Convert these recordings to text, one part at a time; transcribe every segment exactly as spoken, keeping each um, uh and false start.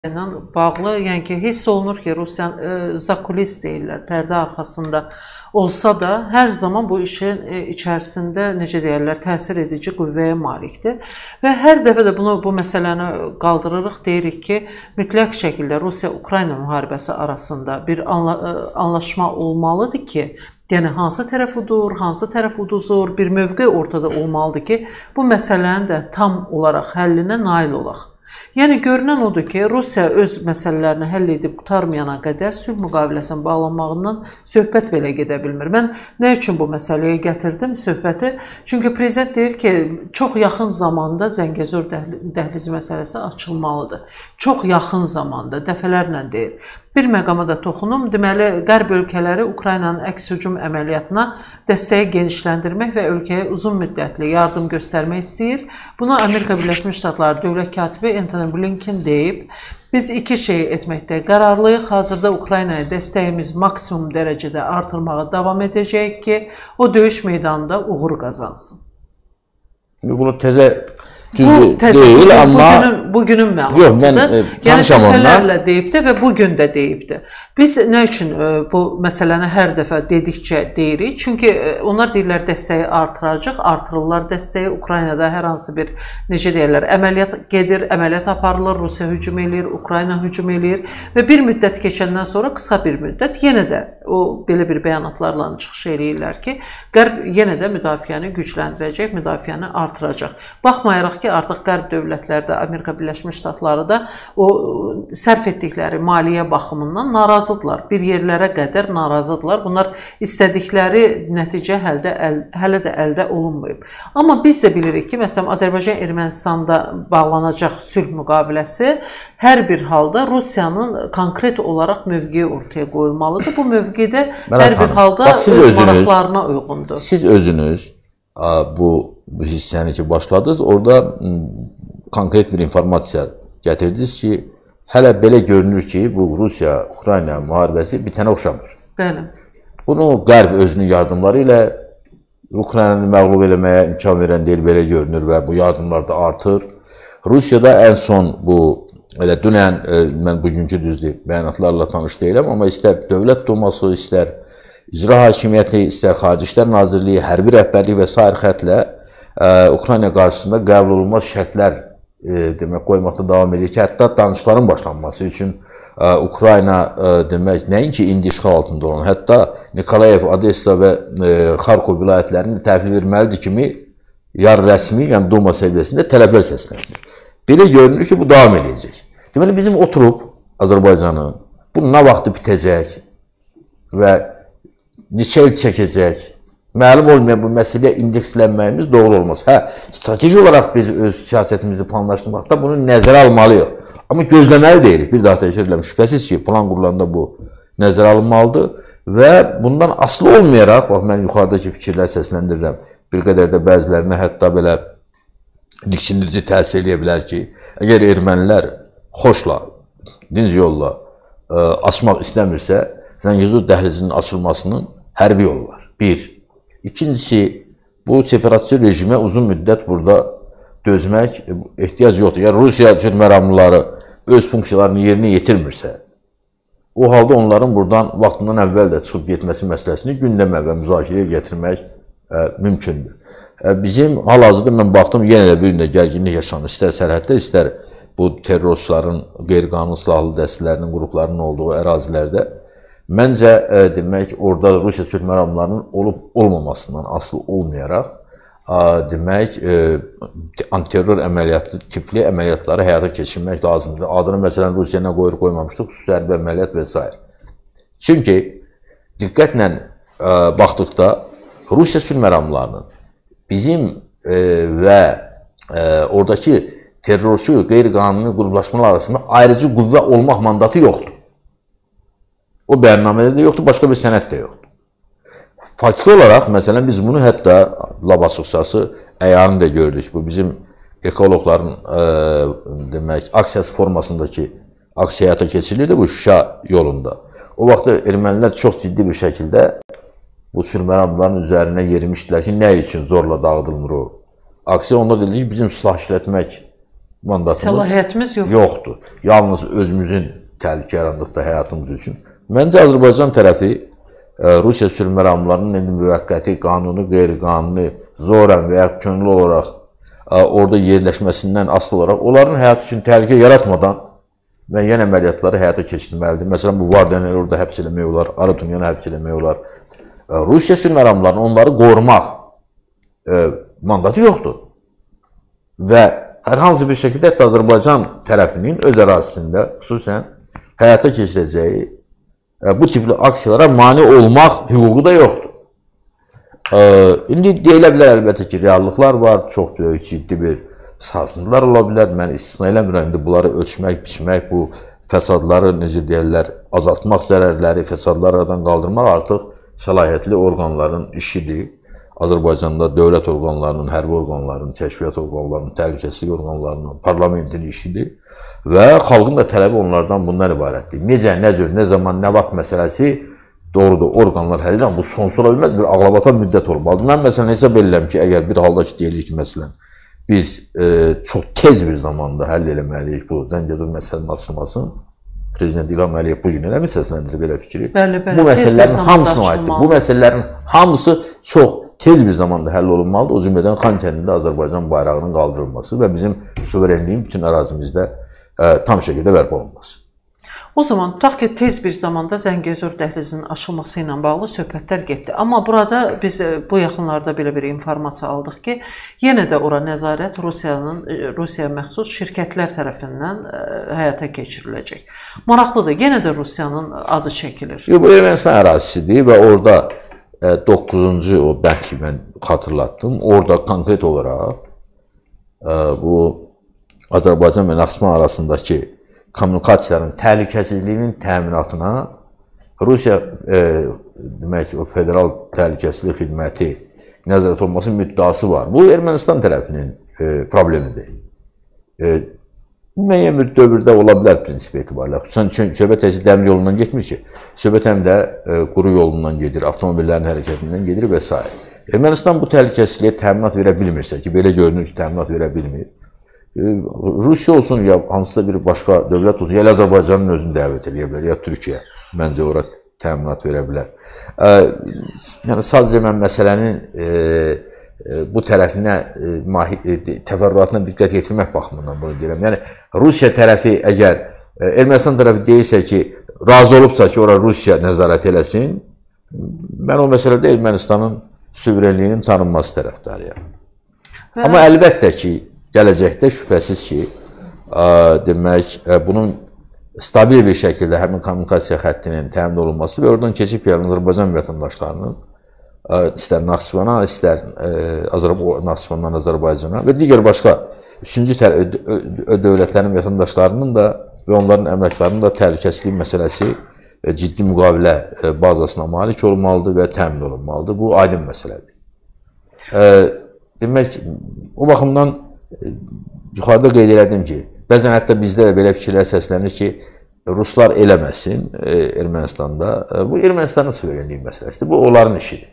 ilə bağlı, yəni ki, hiss olunur ki, Rusiya e, zakulis deyirlər, pərdə arxasında olsa da, hər zaman bu işin e, içərisində, necə deyirlər, təsir edici qüvvəyə malikdir. Və hər dəfə də bunu, bu məsələni qaldırırıq, deyirik ki, mütləq şəkildə Rusiya-Ukrayna müharibəsi arasında bir anla, anlaşma olmalıdır ki, yəni hansı tərəf udur, hansı tərəf uduzur, bir mövqe ortada olmalıdır ki, bu məsələnin də tam olaraq həllinə nail olaq. Yəni görünən odur ki, Rusiya öz məsələlərini həll edib qutarmayana qədər sülh müqaviləsinin bağlanmağından söhbət belə gedə bilmir. Mən nə üçün bu məsələyə gətirdim söhbəti? Çünki prezident deyir ki, çox yaxın zamanda Zəngəzur dəhlizi məsələsi açılmalıdır. Çox yaxın zamanda, dəfələrlə deyir. Bir məqama da toxunum. Deməli, Qərb ölkələri Ukraynanın əks hücum əməliyyatına dəstəyi genişləndirmək və ölkəyə uzun müddətli yardım göstərmək istəyir. Bunu Amerika Birləşmiş Ştatları dövlət katibi Antony Blinken deyib. Biz iki şey etməkdə qərarlıyıq. Hazırda Ukraynaya dəstəyimiz maksimum dərəcədə artırmağa davam edəcək ki, o döyüş meydanında uğur qazansın. Bunu təzə Bu təzə, amma bugünün məlumatıdır. Yəni dəfələrlə deyibdir və bugün də deyibdir. Biz nə üçün bu məsələni hər dəfə dedikcə deyirik? Çünki onlar deyirlər dəstəyi artıracaq, artırırlar dəstəyi. Ukraynada hər hansı bir, necə deyirlər, əməliyyat gedir, əməliyyat aparılır, Rusiya hücum eləyir, Ukrayna hücum eləyir və bir müddət keçəndən sonra qısa bir müddət yenə də o belə bir bəyanatlarla çıxış eləyirlər ki, Qərb yenə də müdafiəni gücləndirəcək, müdafiəni artıracaq. Baxmayaraq ki, artıq Qərb dövlətləri də, Amerika Birləşmiş Ştatları da o sərf etdikləri maliyyə baxımından narazıdırlar. Bir yerlərə qədər narazıdırlar. Bunlar istədikləri nəticə həldə, əl, hələ də əldə olunmayıb. Amma biz də bilirik ki, məsələn, Azərbaycan-Ermənistanda bağlanacaq sülh müqaviləsi hər bir halda Rusiyanın konkret olaraq mövqeyi ortaya qoyulmalıdır. Bu mövqedə hər bir halda öz maraqlarına uyğundur. Siz özünüz bu bu hissəni ki başladınız, orada konkret bir informasiya gətirdiniz ki, hələ belə görünür ki, bu Rusiya-Ukrayna müharibəsi bitənə oxşamır. Bəli. Bunu Qərb özünün yardımları ilə Ukraynanı məğlub eləməyə imkan verən deyil, belə görünür və bu yardımlar da artır. Rusiyada ən son bu, elə dünən, mən bugünkü düzdür, bəyanatlarla tanış deyiləm, amma istər Dövlət Duması, istər İcra Hakimiyyəti, istər Xarici İşlər Nazirliyi, hərbi rəhbərlik və sair xətlə Ukrayna qarşısında qəbul olunmaz şərtlər demək qoymaqda davam edir ki, hətta danışıqların başlanması üçün Ukrayna demək nəinki indi işğal altında olan, hətta Nikolayev, Odessa və Xarkov vilayətlərinin təhvil verməlidir kimi yarı rəsmi, yəni Duma səviyyəsində tələblər səslənir. Belə görünür ki, bu davam edəcək. Deməli, bizim oturub Azərbaycanın bu nə vaxtı bitəcək və neçə il çəkəcək, məlum olmayan bu məsələyə indekslənməyimiz doğru olmaz. Hə, strateji olaraq biz öz siyasətimizi planlaşdırmaqda bunu nəzərə almalıyıq. Amma gözləməli deyilik. Bir daha təkrar edirəm, şübhəsiz ki, plan qurulanda bu nəzərə alınmalıdır və bundan asılı olmayaraq, bax, mən yuxarıdakı fikirlər səsləndirirəm, bir qədər də bəzilərinə hətta belə diksindirici təsir edə bilər ki, əgər ermənilər xoşla, dinc yolla açmaq istəmirsə, Zəngəzur dəhlizinin açılmasının hərbi yolu var. Bir. İkincisi, bu separatçı rejimə uzun müddət burada dözmək ehtiyac yoxdur. Yəni, Rusiya üçün məramlıları öz funksiyalarını yerinə yetirmirsə, o halda onların buradan vaxtından əvvəl də çıxıb getməsi məsələsini gündəmə və müzakirəyə gətirmək ə, mümkündür. Ə, bizim hal-hazırda mən baxdım, yenə də bir gün də gərginlik yaşanır. İstər sərhəddə, istər bu terrorçuların, qeyri-qanun silahlı dəstələrinin, qruplarının olduğu ərazilərdə məncə, e, demək, orada Rusiya sülh məramlarının olub-olmamasından asılı olmayaraq, a, demək, e, antiterror əməliyyatı tipli əməliyyatları həyata keçirmək lazımdır. Adını, məsələn, Rusiya nə qoyur, qoymamışdıq, xüsusi hərbi əməliyyat və s. Çünki diqqətlə e, baxdıqda Rusiya sülh məramlarının bizim e, və e, oradakı terrorçu, qeyri-qanuni qruplaşmalar arasında ayrıcı qüvvə olmaq mandatı yoxdur. O bəyannamədə də yoxdur, başqa bir sənəd də yoxdur. Faktiki olaraq, məsələn, biz bunu hətta lab açıqçası əyarını da gördük. Bu bizim ekoloqların e, demək, aksiyası formasındakı aksiya həyata keçirilirdi bu Şuşa yolunda. O vaxtda ermənilər çox ciddi bir şəkildə bu sülh məramlarının üzərinə yerimişdilər ki, nə üçün zorla dağıdılmır o aksiya. Onlar dedi ki, bizim silah işlətmək mandatımız səlahiyyətimiz yoxdur. yoxdur. Yalnız özümüzün təhlükə yarandıqda həyatımız üçün. Məncə Azərbaycan tərəfi Rusiya sülh məramlarının indi müvəqqəti, qanuni, qeyri-qanuni, zorən və ya könüllü olaraq orada yerləşməsindən asılı olaraq onların həyat üçün təhlükə yaratmadan müəyyən əməliyyatları həyata keçirməlidir. Məsələn, bu Vardanyanı orada həbs eləmək olar, Arutunyanı həbs eləmək olar. Rusiya sülh məramlarının onları qorumaq mandatı yoxdur. Və hər hansı bir şəkildə hətta Azərbaycan tərəfinin öz ərazisində xüsusən həyata keçirəcəyi bu tipli aksiyalara mane olmaq hüququ da yoxdur. İndi deyilə bilər əlbəttə ki, reallıqlar var, çox böyük, ciddi bir sarsıntılar ola bilər. Mən istisna eləmirəm, indi bunları ölçmək, biçmək, bu fəsadları, necə deyirlər, azaltmaq zərərləri, fəsadları aradan qaldırmaq artıq səlahiyyətli orqanların işidir. Azərbaycanda dövlət orqanlarının, hərbi orqanlarının, kəşfiyyat orqanlarının, təhlükəsizlik orqanlarının, parlamentin işidir və xalqın da tələbi onlardan bundan ibarətdir. Necə, nə cür, nə zaman, nə vaxt məsələsi doğrudur, orqanlar həll edən bu sonsuz ola bilməz, bir ağlabatan müddət olmalıdır. Mən məsələn hesab edirəm ki, əgər bir halda ki, deyilir ki, məsələn, biz e, çox tez bir zamanda həll eləməliyik bu Zəngəzur məsələnin açılmasını, Prezident İlham Əliyev bu gün eləmi səsləndirir belə fikri. Bəli, bəli, bu məsələlərin hamısına aiddir. Bu məsələlərin hamısı çox tez bir zamanda həll olunmalıdır. O cümlədən Xankəndində Azərbaycan bayrağının qaldırılması və bizim suverenliyin bütün ərazimizdə ə, tam şəkildə bərpa olunması. O zaman tutaq ki, tez bir zamanda Zəngəzur dəhlizinin açılması ilə bağlı söhbətlər getdi. Amma burada biz bu yaxınlarda belə bir informasiya aldıq ki, yenə də ora nəzarət Rusiyanın, Rusiyaya məxsus şirkətlər tərəfindən həyata keçiriləcək. Maraqlıdır, yenə də Rusiyanın adı çəkilir. Yox, bu Ermənistan ərazisidir və orada doqquzuncu o bənd ki, mən xatırlatdım. Orada konkret olaraq bu Azərbaycan və Naxçıvan arasındakı kommunikasiyaların təhlükəsizliyinin təminatına Rusiya e, demək, o Federal Təhlükəsizlik Xidməti nəzarət olması müddəası var. Bu Ermənistan tərəfinin e, problemidir. E, müəyyən bir dövrdə ola bilər prinsipi etibarilə. Xüsusən söhbət təhsil dəmir yolundan getmir ki, söhbət həm də e, quru yolundan gedir, avtomobillərin hərəkətindən gedir və s. Ermənistan bu təhlükəsizliyə təminat verə bilmirsə ki, belə görünür ki, təminat verə bilmir. Rusiya olsun, ya hansısa bir başqa dövlət olsun, ya Azərbaycanın özünü dəvət edə bilər, ya Türkiyə məncə ora təminat verə bilər. Yəni, sadəcə mən məsələnin e, e, bu tərəfinə, e, təfərrüatına diqqət yetirmək baxımından bunu deyirəm. Yəni, Rusiya tərəfi əgər, e, Ermənistan tərəfi deyirsə ki, razı olubsa ki, ora Rusiya nəzarət eləsin, mən o məsələdə Ermənistanın suverenliyinin tanınması tərəfdarıyam. Hə. Amma əlbəttə ki, gələcəkdə şübhəsiz ki, ə, demək, ə, bunun stabil bir şəkildə həmin kommunikasiya xəttinin təmin olunması və oradan keçib gələn Azərbaycan vətəndaşlarının ə, istər Naxçıvana, istər Naxçıvandan Azərbaycana və digər başqa üçüncü dövlətlərin vətəndaşlarının da və onların əməklarının da təhlükəsizlik məsələsi ə, ciddi müqavilə ə, bazasına malik olmalıdır və təmin olunmalıdır. Bu aydın məsələdir. Ə, demək, o baxımdan yuxarıda qeyd elədim ki, bəzən hətta bizdə də belə fikirlər səslənir ki, Ruslar eləməsin e, Ermənistanda. E, bu Ermənistanın suverenliyi məsələsidir. Bu onların işidir.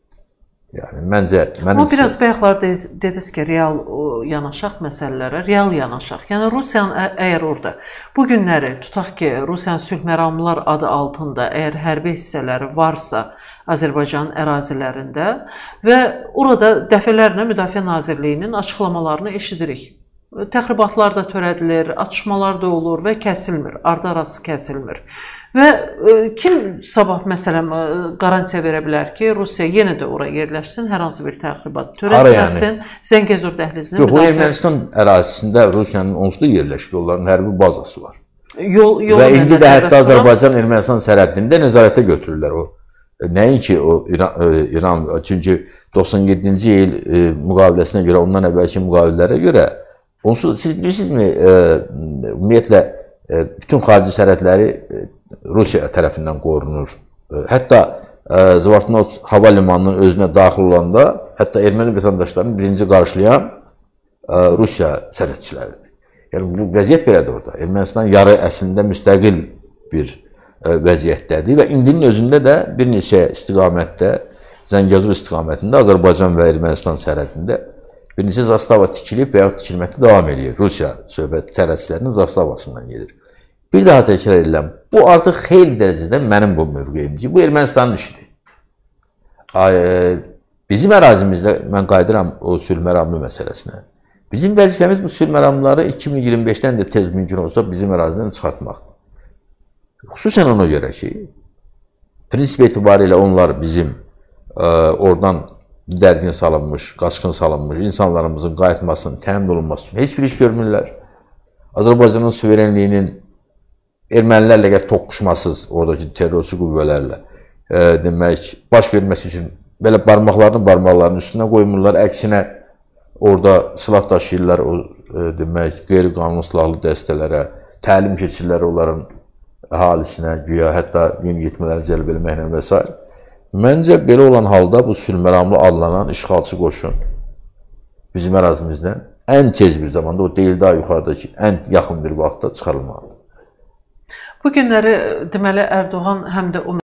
Yəni, məncə... Amma biraz bayaqlar dediniz ki, real yanaşaq məsələlərə, real yanaşaq. Yəni, Rusiyanın əgər orada bu günləri, tutaq ki, Rusiyanın sülh məramlılar adı altında əgər hərbi hissələri varsa Azərbaycan ərazilərində və orada dəfələrlə Müdafiə Nazirliyinin açıqlamalarını eşidirik. Təxribatlar da törədilir, atışmalar da olur və kəsilmir, ardı arası kəsilmir. Və e, kim sabah məsələn qarantiya verə bilər ki, Rusiya yenə də ora yerləşsin, hər hansı bir təxribat törətməsin, yəni? Zəngəzur dəhlizini yox, müdafiə... o Ermənistan ərazisində Rusiyanın onsuz da yerləşdiyi onların hərbi bazası var. Yol, yol və indi də hətta Azərbaycan-Ermənistan sərhəddində nəzarətə götürürlər o. Nəinki o İran, İran, çünki doxsan yeddinci il e, müqaviləsinə görə, ondan əvvəlki müqavilələrə görə, onsuz, siz bilirsinizmi, e, ümumiyyətlə, e, bütün xarici sərhədləri e, Rusiya tərəfindən qorunur. E, hətta e, Zvartnots hava limanının özünə daxil olanda, hətta erməni vətəndaşlarını birinci qarşılayan e, Rusiya sərhədçiləridir. Yəni, bu vəziyyət belədir orada. Ermənistan yarı əslində müstəqil bir vəziyyətdədir və indinin özündə də bir neçə istiqamətdə, Zəngəzur istiqamətində Azərbaycan və Ermənistan sərhədində Birincisi, zastava tikilib və yaxud tikilməkdə davam edir. Rusiya söhbət tərəzilərinin zastavasından gedir. Bir daha təkrar edirəm. Bu artıq xeyli dərəcədə mənim bu mövqeyimdir. Bu Ermənistanın işidir. Bizim ərazimizdə mən qayıdıram o sülh məramlı məsələsinə. Bizim vəzifəmiz bu sülh məramları iki min iyirmi beşdən də tez mümkün olsa bizim ərazidən çıxartmaqdır. Xüsusən ona görə ki, prinsip etibarilə onlar bizim ə, oradan dərgin salınmış, qaçqın salınmış insanlarımızın qayıtmasının təmin olunması üçün heç bir iş görmürlər. Azərbaycanın suverenliyinin ermənilərlə gəl toqquşmasız, oradakı terrorçu qüvvələrlə e, demək, baş verməsi üçün belə barmaqlarını barmaqlarının üstünə qoymurlar. Əksinə orada silah daşıyırlar, o e, demək, qeyri-qanun silahlı dəstələrə, təlim keçirlər onların əhalisinə, güya hətta yeniyetmələri cəlb etməklə və s. Məncə, belə olan halda bu sülh məramlı adlanan işğalçı qoşun bizim ərazimizdən ən tez bir zamanda, o deyil daha yuxarıdakı, ən yaxın bir vaxtda çıxarılmalıdır. Bu günləri deməli Ərdoğan həm də o